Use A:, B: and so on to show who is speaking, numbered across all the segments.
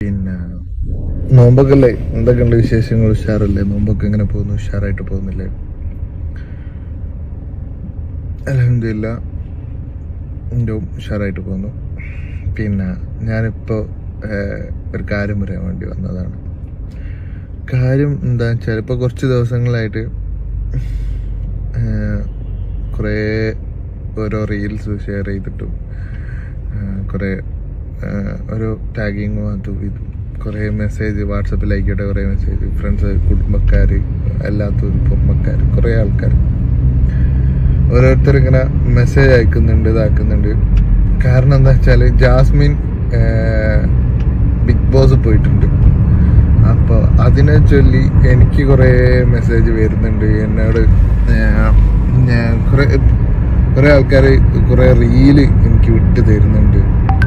A: പിന്നെ നോമ്പൊക്കെ എന്തൊക്കെയുണ്ട് വിശേഷങ്ങൾ? ഉഷാറല്ലേ? നോമ്പൊക്കെ എങ്ങനെ പോകുന്നു? ഉഷാറായിട്ട് പോകുന്നില്ലേ? അൽഹംദുലില്ലാ എൻ്റെ ഉഷാറായിട്ട് പോകുന്നു. പിന്നെ ഞാനിപ്പോൾ ഒരു കാര്യം പറയാൻ വേണ്ടി വന്നതാണ്. കാര്യം എന്താണെന്ന് വെച്ചാൽ ഇപ്പോൾ കുറച്ച് ദിവസങ്ങളായിട്ട് കുറേ ഓരോ റീൽസ് ഷെയർ ചെയ്തിട്ടും കുറേ ഓരോ ടാഗിങ്ങും അതും ഇതും കുറേ മെസ്സേജ് വാട്സപ്പിലായിക്കോട്ടെ, കുറേ മെസ്സേജ് ഫ്രണ്ട്സ്, കുടുംബക്കാർ, അല്ലാത്തവർ, പൊമ്മക്കാർ, കുറേ ആൾക്കാർ ഓരോരുത്തരിങ്ങനെ മെസ്സേജ് അയക്കുന്നുണ്ട്, ഇതാക്കുന്നുണ്ട്. കാരണം എന്താ വെച്ചാൽ ജാസ്മിൻ ബിഗ് ബോസ് പോയിട്ടുണ്ട്. അപ്പോൾ അതിനെ ചൊല്ലി എനിക്ക് കുറേ മെസ്സേജ് വരുന്നുണ്ട് എന്നോട്. ഞാൻ കുറേ ആൾക്കാർ കുറേ റീല് എനിക്ക് വിട്ട് തരുന്നുണ്ട്.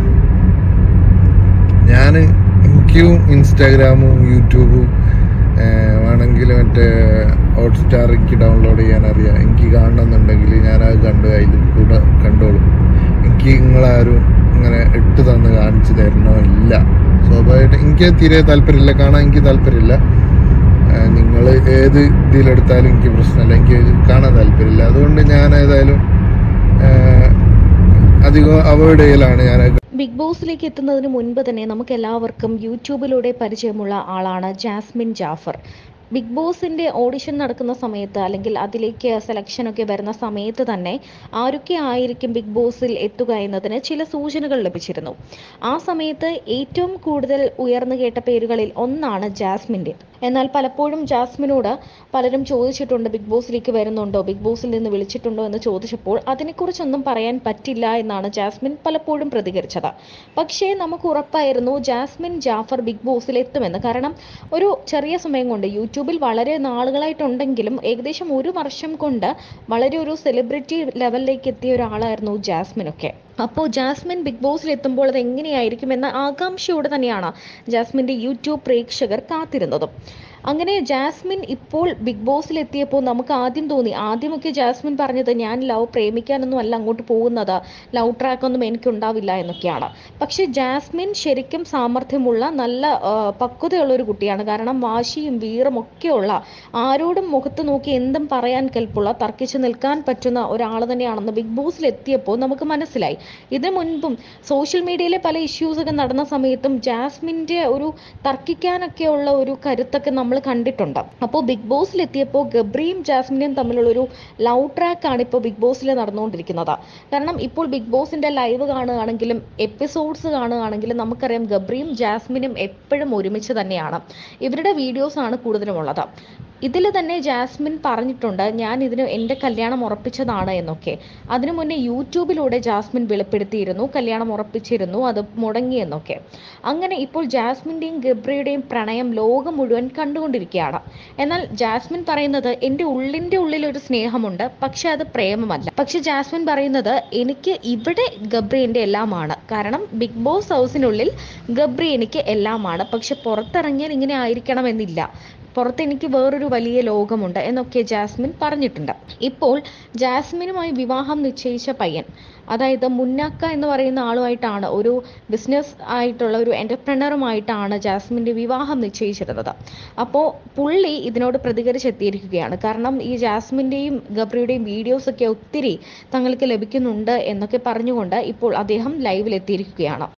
A: എനിക്കും ഇൻസ്റ്റാഗ്രാമും യൂട്യൂബും വേണമെങ്കിൽ മറ്റേ ഹോട്ട്സ്റ്റാർ എനിക്ക് ഡൗൺലോഡ് ചെയ്യാൻ അറിയാം. എനിക്ക് കാണണമെന്നുണ്ടെങ്കിൽ ഞാനത് അതിൽ കൂടെ കണ്ടോളും. എനിക്ക് നിങ്ങളാരും ഇങ്ങനെ ഇട്ട് തന്ന് കാണിച്ചു തരണോ? ഇല്ല. സ്വാഭാവികമായിട്ട് എനിക്ക് തീരെ താല്പര്യമില്ല, കാണാൻ എനിക്ക് താല്പര്യമില്ല. നിങ്ങൾ ഏത് ഇതിലെടുത്താലും എനിക്ക് പ്രശ്നമില്ല, എനിക്ക് കാണാൻ താല്പര്യമില്ല. അതുകൊണ്ട് ഞാൻ ഏതായാലും അധികം അവോയ്ഡ് ചെയ്യലാണ്. ഞാൻ
B: ബിഗ് ബോസിലേക്ക് എത്തുന്നതിന് മുൻപ് തന്നെ നമുക്ക് എല്ലാവർക്കും യൂട്യൂബിലൂടെ പരിചയമുള്ള ആളാണ് ജാസ്മിൻ ജാഫർ. ബിഗ് ബോസിൻ്റെ ഓഡിഷൻ നടക്കുന്ന സമയത്ത് അല്ലെങ്കിൽ അതിലേക്ക് സെലക്ഷനൊക്കെ വരുന്ന സമയത്ത് തന്നെ ആരൊക്കെ ആയിരിക്കും ബിഗ് ബോസിൽ എത്തുക എന്നതിന് ചില സൂചനകൾ ലഭിച്ചിരുന്നു. ആ സമയത്ത് ഏറ്റവും കൂടുതൽ ഉയർന്നു കേട്ട പേരുകളിൽ ഒന്നാണ് ജാസ്മിൻ്റെ. എന്നാൽ പലപ്പോഴും ജാസ്മിനോട് പലരും ചോദിച്ചിട്ടുണ്ട്, ബിഗ് ബോസിലേക്ക് വരുന്നുണ്ടോ, ബിഗ് ബോസിൽ നിന്ന് വിളിച്ചിട്ടുണ്ടോ എന്ന് ചോദിച്ചപ്പോൾ അതിനെക്കുറിച്ചൊന്നും പറയാൻ പറ്റില്ല എന്നാണ് ജാസ്മിൻ പലപ്പോഴും പ്രതികരിച്ചത്. പക്ഷേ നമുക്ക് ഉറപ്പായിരുന്നു ജാസ്മിൻ ജാഫർ ബിഗ് ബോസിൽ എത്തുമെന്ന്. കാരണം ഒരു ചെറിയ സമയം കൊണ്ട് യൂട്യൂബിൽ വളരെ നാളുകളായിട്ടുണ്ടെങ്കിലും ഏകദേശം 1 വർഷം കൊണ്ട് വളരെ ഒരു സെലിബ്രിറ്റി ലെവലിലേക്ക് എത്തിയ ഒരാളായിരുന്നു ജാസ്മിനൊക്കെ. അപ്പോൾ ജാസ്മിൻ ബിഗ് ബോസിൽ എത്തുമ്പോൾ അത് എങ്ങനെയായിരിക്കും എന്ന ആകാംക്ഷയോടെ തന്നെയാണ് ജാസ്മിൻ്റെ യൂട്യൂബ് പ്രേക്ഷകർ കാത്തിരുന്നതും. അങ്ങനെ ജാസ്മിൻ ഇപ്പോൾ ബിഗ് ബോസിൽ എത്തിയപ്പോൾ നമുക്ക് ആദ്യമൊക്കെ ജാസ്മിൻ പറഞ്ഞത്, ഞാൻ പ്രേമിക്കാനൊന്നും അല്ല അങ്ങോട്ട് പോകുന്നത്, ലവ് ട്രാക്കൊന്നും എനിക്കുണ്ടാവില്ല എന്നൊക്കെയാണ്. പക്ഷെ ജാസ്മിൻ ശരിക്കും സാമർഥ്യമുള്ള നല്ല പക്വതയുള്ള ഒരു കുട്ടിയാണ്. കാരണം വാശിയും വീറും ഒക്കെയുള്ള, ആരോടും മുഖത്ത് നോക്കി എന്തും പറയാൻ കെൽപ്പുള്ള, തർക്കിച്ച് നിൽക്കാൻ പറ്റുന്ന ഒരാൾ തന്നെയാണെന്ന് ബിഗ് ബോസിൽ എത്തിയപ്പോൾ നമുക്ക് മനസ്സിലായി. ഇതിനു മുൻപും സോഷ്യൽ മീഡിയയിലെ പല ഇഷ്യൂസൊക്കെ നടന്ന സമയത്തും ജാസ്മിൻ്റെ ഒരു തർക്കിക്കാനൊക്കെയുള്ള ഒരു കരുത്തൊക്കെ നമ്മൾ കണ്ടിട്ടുണ്ട്. അപ്പോൾ ബിഗ് ബോസിൽ എത്തിയപ്പോൾ ഗബ്രിയും ജാസ്മിനും തമ്മിലുള്ളൊരു ലവ് ട്രാക്കാണ് ഇപ്പോൾ ബിഗ് ബോസിൽ നടന്നുകൊണ്ടിരിക്കുന്നത്. കാരണം ഇപ്പോൾ ബിഗ് ബോസിൻ്റെ ലൈവ് കാണുകയാണെങ്കിലും എപ്പിസോഡ്സ് കാണുകയാണെങ്കിലും നമുക്കറിയാം ഗബ്രിയും ജാസ്മിനും എപ്പോഴും ഒരുമിച്ച് തന്നെയാണ്. ഇവരുടെ വീഡിയോസാണ് കൂടുതലുമുള്ളത്. ഇതിൽ തന്നെ ജാസ്മിൻ പറഞ്ഞിട്ടുണ്ട്, ഞാൻ എൻ്റെ കല്യാണം ഉറപ്പിച്ചതാണ് എന്നൊക്കെ. അതിനു മുന്നേ യൂട്യൂബിലൂടെ ജാസ്മിൻ വെളിപ്പെടുത്തിയിരുന്നു കല്യാണം ഉറപ്പിച്ചിരുന്നു, അത് മുടങ്ങിയെന്നൊക്കെ. അങ്ങനെ ഇപ്പോൾ ജാസ്മിൻ്റെയും ഗബ്രിയുടെയും പ്രണയം ലോകം മുഴുവൻ കണ്ടുകൊണ്ടിരിക്കുകയാണ്. എന്നാൽ ജാസ്മിൻ പറയുന്നത്, എൻ്റെ ഉള്ളിൽ ഒരു സ്നേഹമുണ്ട്, പക്ഷെ അത് പ്രേമമല്ല. പക്ഷെ ജാസ്മിൻ പറയുന്നത്, എനിക്ക് ഇവിടെ ഗബ്രി എൻ്റെ എല്ലാമാണ്. കാരണം ബിഗ് ബോസ് ഹൗസിനുള്ളിൽ ഗബ്രി എനിക്ക് എല്ലാമാണ്, പക്ഷെ പുറത്തിറങ്ങിയാൽ ഇങ്ങനെ ആയിരിക്കണമെന്നില്ല, പുറത്ത് എനിക്ക് വേറൊരു വലിയ ലോകമുണ്ട് എന്നൊക്കെ ജാസ്മിൻ പറഞ്ഞിട്ടുണ്ട്. ഇപ്പോൾ ജാസ്മിനുമായി വിവാഹം നിശ്ചയിച്ച പയ്യൻ, അതായത് മുന്നാക്ക എന്ന് പറയുന്ന ആളുമായിട്ടാണ്, ഒരു ബിസിനസ് ആയിട്ടുള്ള ഒരു എൻ്റർപ്രണറുമായിട്ടാണ് ജാസ്മിൻ്റെ വിവാഹം നിശ്ചയിച്ചിരുന്നത്. അപ്പോൾ പുള്ളി ഇതിനോട് പ്രതികരിച്ചെത്തിയിരിക്കുകയാണ്. കാരണം ഈ ജാസ്മിൻ്റെയും ഗബ്രിയുടെയും വീഡിയോസൊക്കെ ഒത്തിരി തങ്ങൾക്ക് ലഭിക്കുന്നുണ്ട് എന്നൊക്കെ പറഞ്ഞുകൊണ്ട് ഇപ്പോൾ അദ്ദേഹം ലൈവിലെത്തിയിരിക്കുകയാണ്.